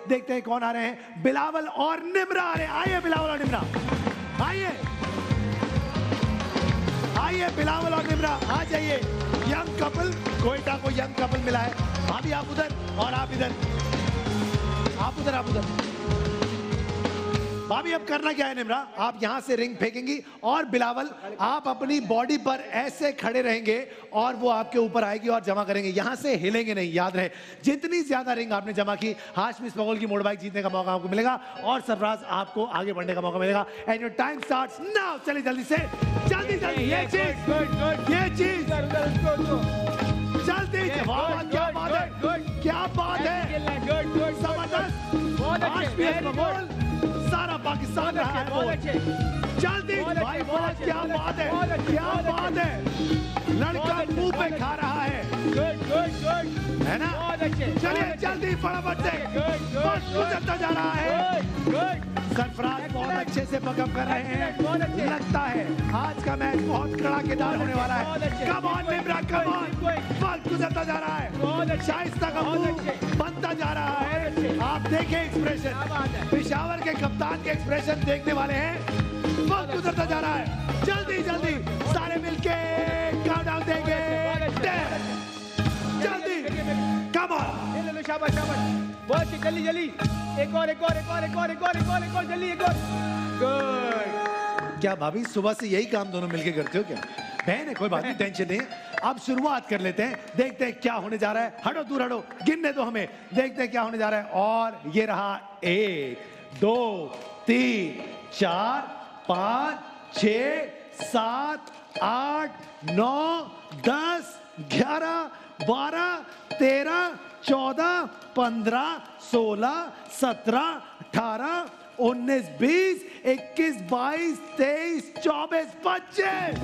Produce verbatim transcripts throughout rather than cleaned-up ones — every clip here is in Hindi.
देखते हैं कौन आ रहे हैं। बिलावल और निम्रा आ रहे हैं। आइए बिलावल और निम्रा, आइए आइए बिलावल और निम्रा आ जाइए। यंग कपल, कोयटा को यंग कपल मिला है। भाभी आप उधर और आप इधर, आप उधर आप उधर। भाभी अब करना क्या है निम्रा, आप यहां से रिंग फेंकेंगी और बिलावल आप अपनी बॉडी पर ऐसे खड़े रहेंगे और वो आपके ऊपर आएगी और जमा करेंगे। यहां से हिलेंगे नहीं, याद रहे। जितनी ज्यादा रिंग आपने जमा की, हाशमी स्मगोल की मोटरबाइक जीतने का मौका आपको मिलेगा और सरफराज आपको आगे बढ़ने का मौका मिलेगा। And your time starts now. चलिए जल्दी से, जल्दी जल्दी ये चीज, ये चीज जल्दी। वाह क्या बात है, क्या बात है, जबरदस्त। हाशमी स्मगोल सारा पाकिस्तान रहा है वो। जल्दी भाई, वाह क्या बात है, क्या बात है। लड़का मुंह पे खा रहा है, है ना। चलिए जल्दी फटाफट से, बस गुजरता जा रहा है। सरफराज बहुत अच्छे से पकअप कर रहे हैं। लगता है आज का मैच बहुत कड़ाकेदार होने वाला है। Come on Nimra, come on. वक्त गुजरता जा रहा है, शाइस्ता का मुंह बनता जा रहा है। आप देखें एक्सप्रेशन, पेशावर के कप्तान के एक्सप्रेशन देखने वाले हैं। वक्त गुजरता जा रहा है, जल्दी जल्दी सारे मिलके काउंटडाउन देंगे। जल्दी कम ऑन, शाबाश शाबाश, बहुत जल्दी जल्दी। एक और एक और एक और एक और एक और एक और एक और जल्दी, एक और। गुड। क्या भाभी सुबह से यही काम दोनों मिलके करते हो क्या? बहन है, कोई बात नहीं, टेंशन नहीं है। अब शुरुआत कर लेते हैं, देखते हैं क्या होने जा रहा है। हटो दूर हटो, गिनने दो हमें, देखते हैं क्या होने जा रहा है। और ये रहा एक, दो, तीन, चार, पाँच, छः, सात, आठ, नौ, दस, ग्यारह, बारह, तेरह, चौदह, पंद्रह, सोलह, सत्रह, अठारह, उन्नीस, बीस, इक्कीस, बाईस, तेईस, चौबीस, पच्चीस।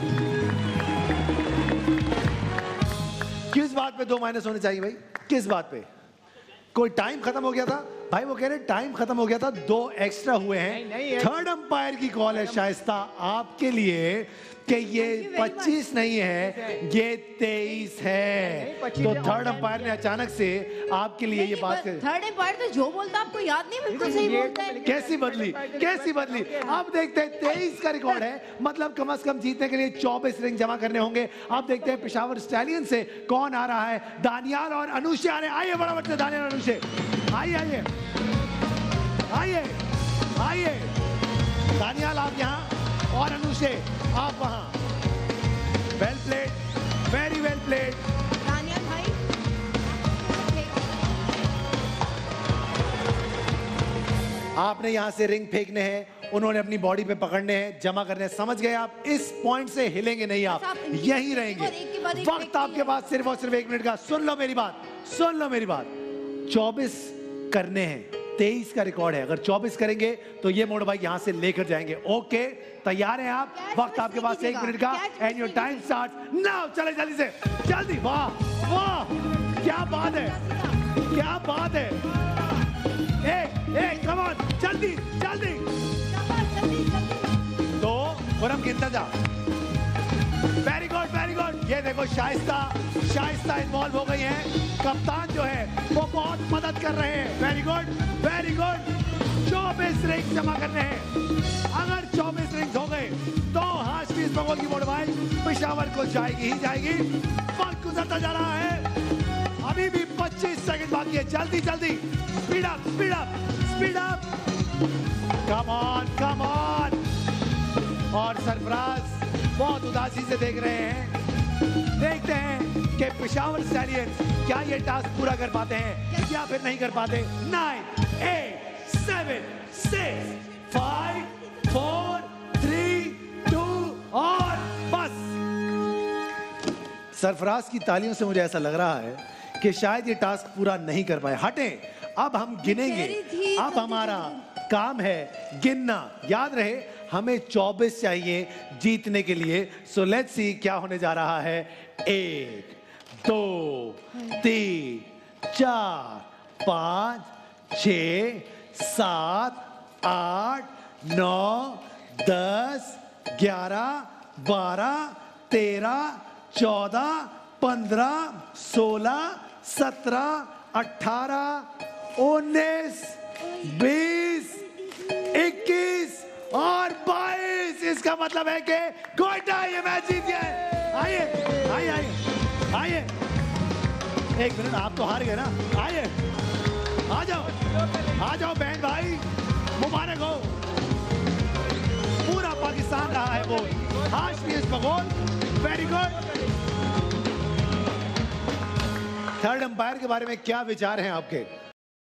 किस बात पे दो माइनस होने चाहिए भाई? किस बात पे? कोई टाइम खत्म हो गया था भाई? वो कह रहे टाइम खत्म हो गया था, दो एक्स्ट्रा हुए हैं। थर्ड अंपायर की कॉल है शाइस्ता आपके लिए कि ये पच्चीस नहीं है, ये तेईस है। तो थर्ड अंपायर ने अचानक से आपके लिए ये बात कही। थर्ड अंपायर तो जो बोलता आपको याद नहीं, बिल्कुल सही बोलता है। कैसी बदली, कैसी बदली। अब देखते हैं, तेईस का रिकॉर्ड है, मतलब कम से कम जीतने के लिए चौबीस रिंग जमा करने होंगे। अब देखते हैं पेशावर स्टैलियन से कौन आ रहा है। दानियाल और अनुषे आ रहे हैं। आइए बराबर से दानियाल और अनुषे, आइए आइए आइए आइए। दानियाल आप यहाँ और अनुषे आप वहाँ। Well played, very well played. Daniyal भाई आपने यहाँ से रिंग फेंकने हैं, उन्होंने अपनी बॉडी पे पकड़ने हैं, जमा करने हैं। समझ गए आप? इस पॉइंट से हिलेंगे नहीं, आप यहीं रहेंगे। वक्त आपके पास सिर्फ और सिर्फ एक मिनट का। सुन लो मेरी बात, सुन लो मेरी बात। चौबीस करने हैं, तेईस का रिकॉर्ड है। अगर चौबीस करेंगे तो ये मोड़ भाई यहां से लेकर जाएंगे। ओके, तैयार हैं आप? वक्त आपके पास एक मिनट का। And your time starts now. चले जल्दी से, जल्दी। वाह वाह, क्या बात है, क्या बात है। एक एक, कम ऑन, जल्दी जल्दी। दो, खुरम गिनता जा। Very good very good. ये देखो शाइस्ता, शाइस्ता इन्वॉल्व हो गई है। कप्तान जो है वो बहुत मदद कर रहे हैं। Very good very good. चौबीस रिंग जमा करने हैं। अगर चौबीस रिंग हो गए तो हाशमी स्मगोल की मोटरबाइक पेशावर को जाएगी ही जाएगी। वक्त गुजरता जा रहा है, अभी भी पच्चीस सेकंड बाकी है। जल्दी जल्दी, speed up speed up speed up. Come on come on. और सरफराज बहुत उदासी से देख रहे हैं। देखते हैं कि पेशावर स्टैलियंस क्या ये टास्क पूरा कर पाते हैं या फिर नहीं कर पाते। Nine, eight, seven, six, five, four, three, two और बस। सरफराज की तालियों से मुझे ऐसा लग रहा है कि शायद ये टास्क पूरा नहीं कर पाए। हटें, अब हम गिनेंगे। अब हमारा काम है गिनना। याद रहे हमें चौबीस चाहिए जीतने के लिए। सो लेट्स सी क्या होने जा रहा है। एक, दो, तीन, चार, पाँच, छः, सात, आठ, नौ, दस, ग्यारह, बारह, तेरह, चौदह, पंद्रह, सोलह, सत्रह, अठारह, उन्नीस, बीस, इक्कीस और बाईस। इसका मतलब है कि कोयटा ये मैच जीत गया है। आइए आइए आइए आइए, एक मिनट, आप तो हार गए ना। आइए, आ जाओ आ जाओ बहन भाई, मुबारक हो। पूरा पाकिस्तान रहा है वो हाशमी बगोल। Very good. थर्ड अंपायर के बारे में क्या विचार हैं आपके?